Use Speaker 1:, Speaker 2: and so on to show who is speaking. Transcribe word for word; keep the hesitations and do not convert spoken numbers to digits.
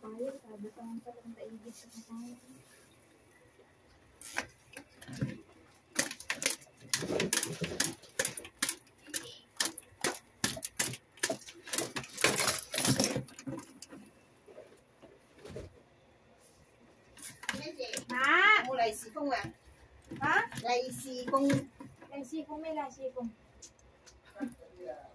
Speaker 1: Payah tak bukan tak tak izin sama saya.
Speaker 2: Hả? Mua lại xì không à? Hả? Lại xì không.
Speaker 1: Lại xì không, mấy lại xì không.